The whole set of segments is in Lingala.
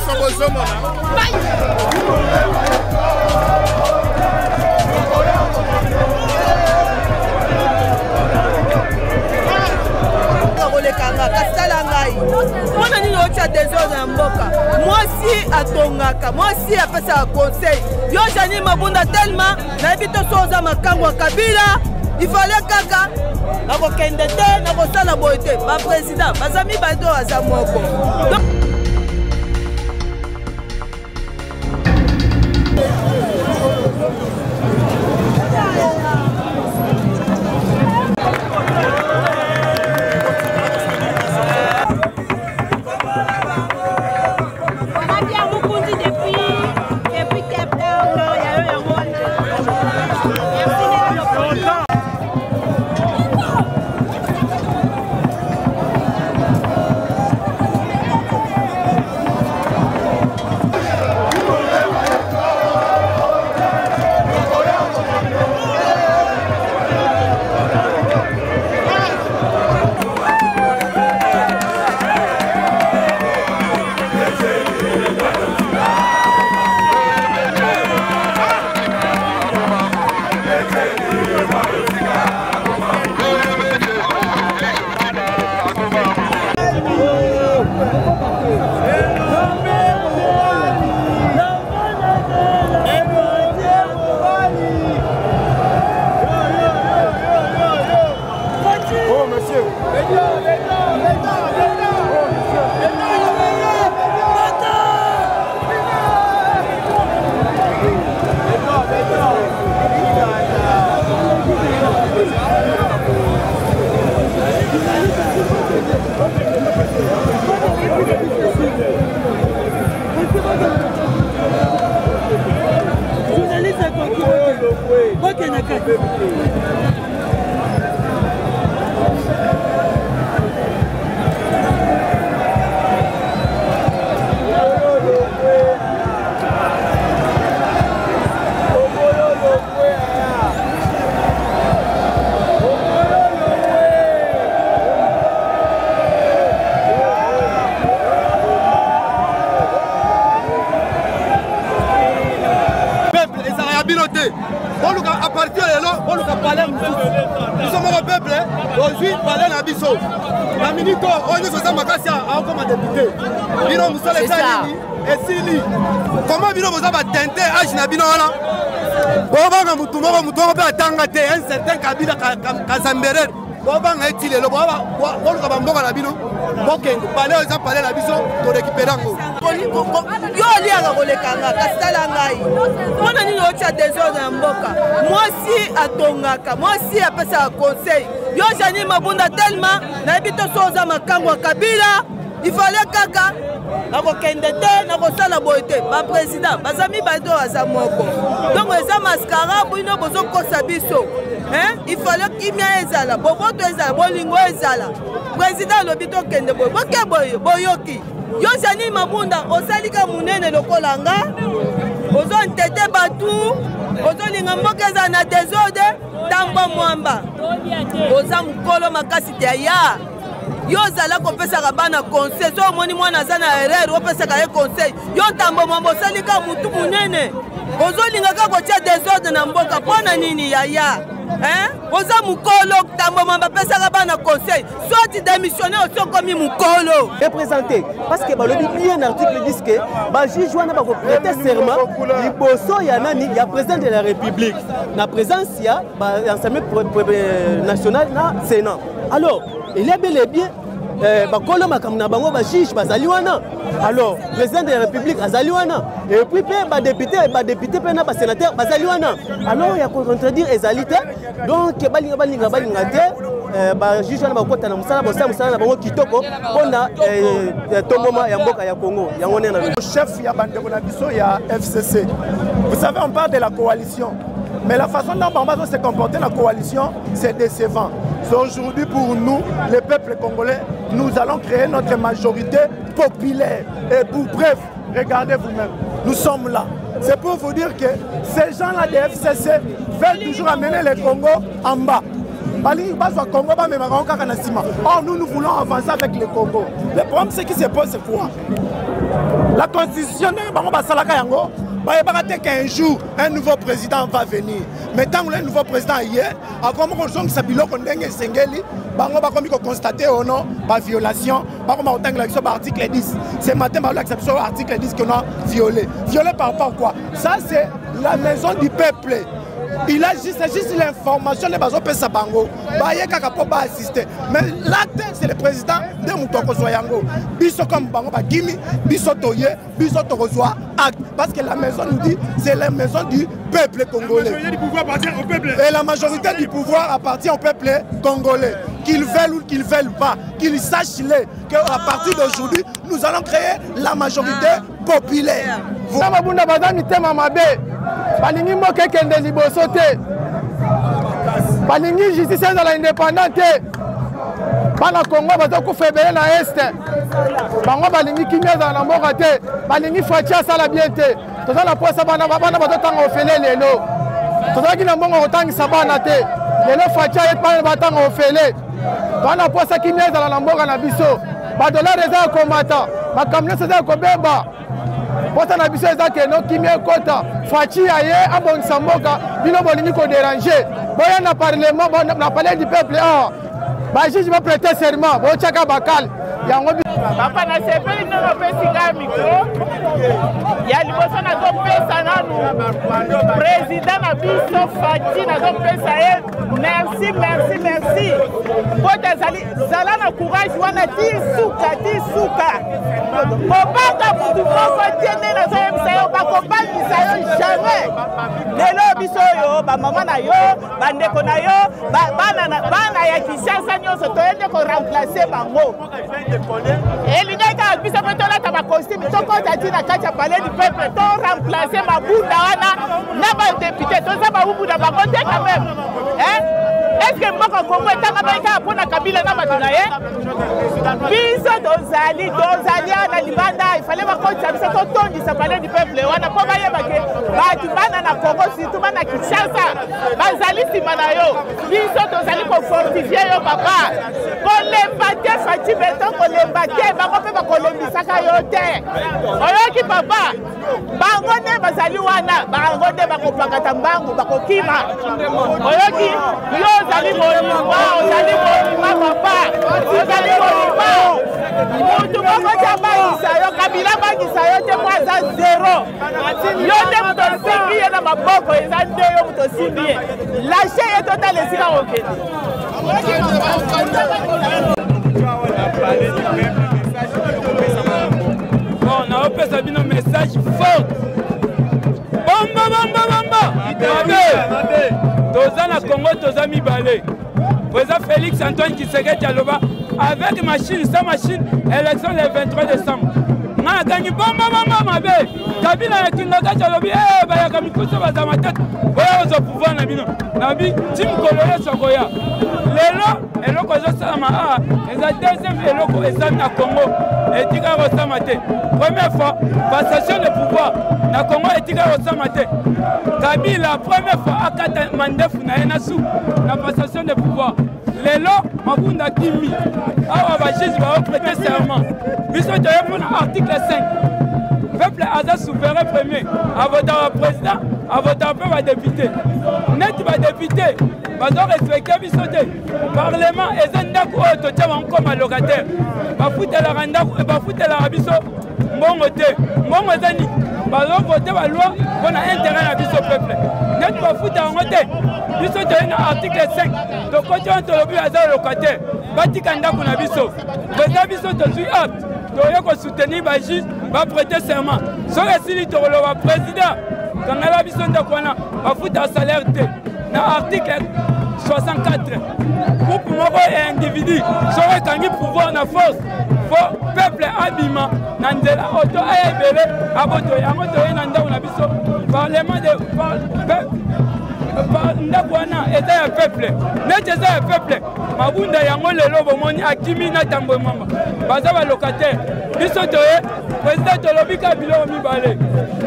Moi aussi à Tongaka, moi aussi à faire ça conseil. Yo jani mabunda tellement, na bito soza makango Kabila, il fallait kaka na ko kendete na ko sala boite, ba président, bazami bado azamoko. À partir de là, on nous a parlé. Nous sommes au peuple, aujourd'hui, parler à Bisso. La minute, on est sur sa macasse comme député. Bino Moussa les Salini et Sili. Comment Bino Moussa va tenter à Jinabino là? Boba Moutouma Moutouma peut attendre un certain Kabila Kazambere. Boba est-il le Boba? On nous a pas la Bino. Ok, parler aux gens, parler à Bisso pour récupérer un mot. Yo ali akolekanga kasala ngai mona nini otia désordre na mboka mwasi atongaka mwasi apesa conseil yo jani mabunda tellement na bito soza makango Kabila il fallait kaka na ko kendete na ko sala boite ba président bazami bado azamoko donc eza mascara bino bozo kosa biso il fallait kimia ezala boboto ezala bolingo ezala président lobito kende boy boke boy boyoki yo jani mabunda osalika munene lokolanga ozo ntete batu ozo linga mboka na désordre tambo mwamba oza mukolo makasi ya yo zala kopesa bana conseil so moni mwana zana erreur opesa ka conseil yo tambo mwamba osalika mutu munene ozo linga ka kotia désordre na mboka pona nini ya oza mukolo tambo mwamba pesa bana conseil soit démissionner aussi comme mukolo représenté parce que le bien article dit que ba juge wana ba prêter serment liboso ya nani ya président de la république na présence ya ba ensemble national na sénat alors il est bel et bien bakolo makamna bango ba juge bazali wana alors président de la république azali wana et puis ba député pe na ba sénateur bazali wana alors ya contredire ezalite donc balinga te ba juge wana bakota na musala na bango kitoko pona tomboma ya mboka ya Congo yango nena le chef ya bandeko na biso ya FCC. Vous savez, on parle de la coalition, mais la façon dont Bamba se comporter la coalition, c'est décevant. Aujourd'hui, pour nous, les peuples congolais, nous allons créer notre majorité populaire. Et pour bref, regardez vous-même, nous sommes là. C'est pour vous dire que ces gens-là de FCC veulent toujours amener le Congo en bas. Or, nous voulons avancer avec le Congo. Le problème, c'est qui se pose, c'est quoi? La constitution de Bango Salaka Yango, qu'un jour, un nouveau président va venir. Mais tant que le nouveau président hier, à comment on s'est bilo qu'on dengue Sengeli, Bango va constater ou non, par violation, Bango va entendre l'action par article 10. Ce matin, Bango l'acception par article 10 qu'on a violé. Violé par quoi? Ça, c'est la maison du peuple. Il a juste l'information de Bazo Pesa Bango. Baye kaka po ba assister. Mais l'acte c'est le président de Moutoko Soyango. Biso comme Bango ba Gimi, biso toye, biso tokozwa acte. Parce que la maison nous dit c'est la maison du peuple congolais. La majorité du pouvoir appartient au peuple. Et la majorité du pouvoir appartient au peuple congolais. Qu'ils veulent ou qu'ils veulent pas, qu'ils sachent qu'à partir d'aujourd'hui, nous allons créer la majorité populaire. Balingi moke kende liboso te balingi justice ezala indépendant te bana Congo baza kufebele na este bango balingi kimia ezala na mboka te balingi faci asala bien te tozala posa bana bazotanga ofele lelo tozalaki na mbongo kotangisa bana te lelo faci aye bana batanga ofele bana posa kimia ezala na mboka na biso badolare eza ya komata makambo nyonso eza ya kobeba posa na biso eza keno kimia ekota faci aye abongisa mboka bino bolingi kodéranger boya na parlement na palais du peuple bajuge baprêter serment botyaka bakale yango papa na sepeli nono opesinga mikro ya liboso nazopesa nanu président na biso faci nazopesa ye merci po zala na courage wana tisuka kobanga mutu moko tie nde nazoyebisa yo bakobangisa yo jamais lelo biso oyo bamama na yo bandeko na yo bana ya Kinshasa nyonso toyende koremplace bango elingaki kaka biso mpe tolata bacostume tokota ti na kati ya palais du peuple toremplace mabunda wana na badepute toza babubunda bango te quand même est-ce que mboka Congo etanga baikaka mpona Kabila na bato na ye biso tozali na libanda ifale bakotisa biso totondisa palais du peuple wana mpo bayebake bato bana na Congo surtout bana Kinshasa bazali nsima na yo biso tozali kofortifie yo papa kolemba te Faci beton kolemba te bango mpe bakolembisaka yo te oyoki papa bango nde bazali wana bango nde bakopakata mbangu bakokima oyoki yo ozali molima papa ozali molima mutu moko tya bangisa yo Kabila bangisa yo te mpo aza zero yo nde mutu osimbi ye na maboko eza nde yo mutu osimbi ye lashe ye totala esika kokende bon naopesa bino message fort bomba toza na Congo toza mibale président Félix Antoine Tshisekedi aloba avec machine sans machine élection le 23 décembre nga gagné bomba mabe Kabila yakingaka alobi bayaka mikuso bazama tete boya ozo pouvoir na bino nabi tim kolole sokoya lelo eloko ezosalama eza deuxième eloko eza na Congo etika kosama te première fois passation de pouvoir na Congo etika kosama te Kabila première fois akata mandefu na ye na su na passation de pouvoir lelo mabunda kimi awa bajuge baoprêter serment biso toye mpona article 5 peuple aza souverain premier avotaka président avotaka mpe badepute neti badepute bazorespecte biso te parlement eza ndako oyo totya bango koma locataire bafutelaka biso mbongo te mbongo eza nini bazovote baloi mpona intérêt na biso peuple neti bafuta yango te biso toye na article 5 tokoti wana tolobi aza locataire batika ndako na biso président biso tozwi apte toye kosoutenir bajuge baprêter serment soki esili tokoloba président kangala biso ndako wana bafuta salaire te na article 64 groupe moko ya individu soki ekangi pouvoir na force fo peuple abima na nzela oto aya ebele aboto yango toye na ndako na biso parlement de ndako wana eza ya peuple neti eza ya peuple mabunda yango lelo bomoni akimi na tambo emamba baza balocataire biso toye président tolobi ka biloko mibale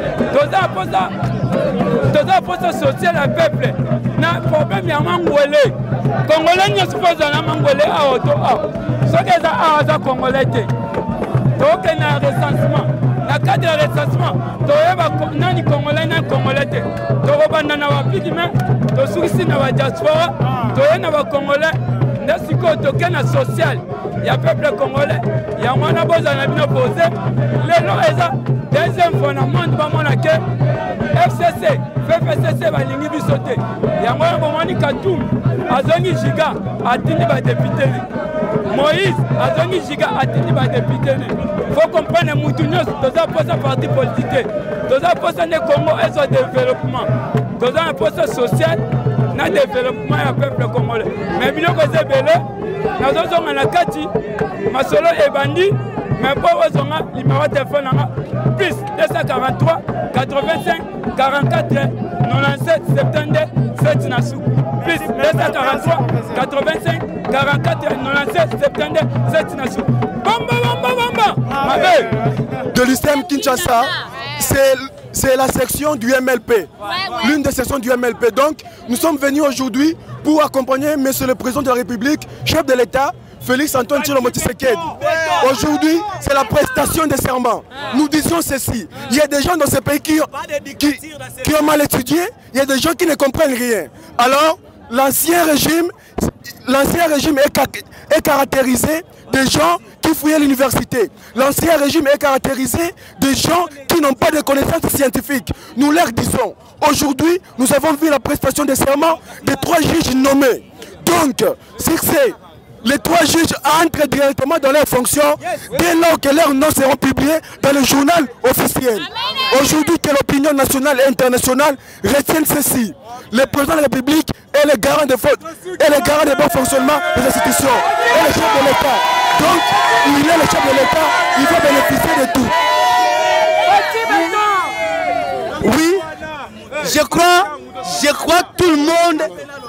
toza posa social ya peuple na problème ya mangwele congolais nyonso mpo ozala na mangwele awa to awa soki eza awa aza congolais te tokende na recensement na cadre de recensement toyeba nani congolais na congolais te tokobanda na bapiki me tosukisi na badiaspora toye na bacongolais nde sikoyo toke na social ya peuple congolais yango wana bozala na bino pose lelo eza deuxième fois na monde bamona ke FCC FCC balingi biso te yango wana bomoni Katumbi azongi giga atindi badepute Moïse azongi giga atindi badepute faut comprendre mutu nyonso toza posa parti politique toza posa ne Congo ezo développement toza na posa social na développement ya peuple congolais mais biloko eza ebele nazozonga na kati masolo ebandi mais po ozonga numéro téléphone nanga plus 243 85 44 97 72 7 na suku plus 243 85 44 97 72 7 na suku bamba de l'ISTEM Kinshasa, c'est la section du MLP, l'une des sections du MLP. Donc, nous sommes venus aujourd'hui pour accompagner Monsieur le Président de la République, chef de l'État, Félix Antoine Tshilombo Tshisekedi. Aujourd'hui, c'est la prestation des serments. Nous disions ceci, il y a des gens dans ce pays qui ont mal étudié, il y a des gens qui ne comprennent rien. Alors, l'ancien régime est caractérisé des gens qui fouillaient l'université. L'ancien régime est caractérisé des gens qui n'ont pas de connaissances scientifiques. Nous leur disons, aujourd'hui, nous avons vu la prestation des serments des 3 juges nommés. Donc, c'est les 3 juges entrent directement dans leurs fonctions dès lors que leurs noms seront publiés dans le journal officiel. Aujourd'hui, que l'opinion nationale et internationale retienne ceci. Le président de la République est le garant de bon fonctionnement des institutions et le chef de l'État. Donc, il est le chef de l'État, il va bénéficier de tout. Oui, je crois que tout le monde...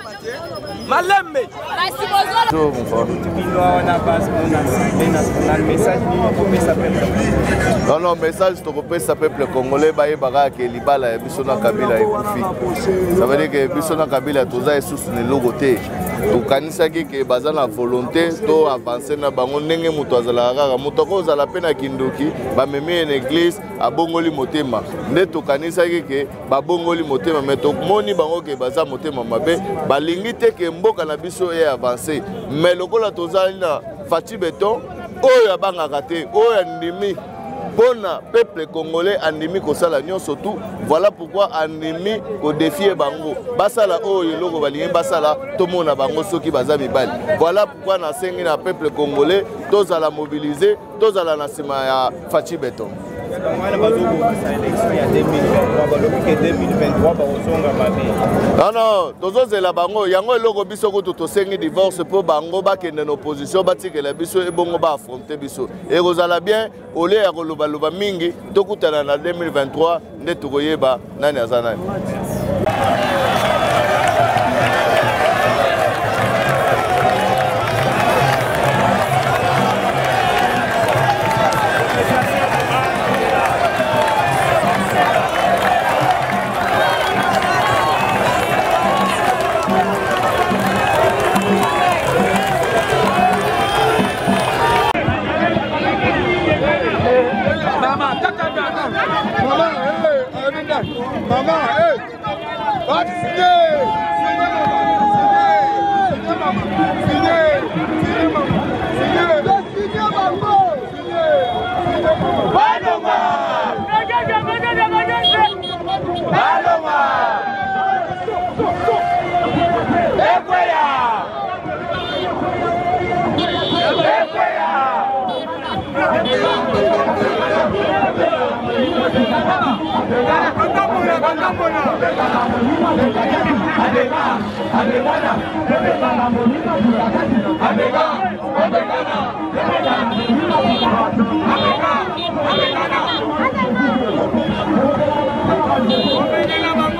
Non, message to kopesa peuple congolais baye baka ke libala ya biso na Kabila ekufi. Ça veut dire que biso na Kabila toza esusu ne logote. To kanisa ke baza na volonté to avancer na bango ndenge muto azala kaka muto ko zala pena kindoki ba meme en église abongoli motema. Nde to kanisa ke ba bongoli motema mais to moni bango ke baza motema mabe balingi te ke mboka na biso e avancer. Mais lokola toza na Fati Beton oyo abangaka te oyo ndimi pona peuple congolais andimi kosala nyonso tout. Voilà pourquoi andimi ko défier bango basala oyo eloko balingi basala tomona bango soki baza mibali. Voilà pourquoi na sengi na peuple congolais tozala mobiliser tozala na sima ya Fati Beton. Non, tozozela bango yango eloko biso ko tosengi divorce po bango bakende na opposition batikela biso ebongo ba affronter biso ekozala bien ole ya koloba mingi tokutana na 2023 nde tokoyeba nani azana. Maman, hey, va signer, Amega.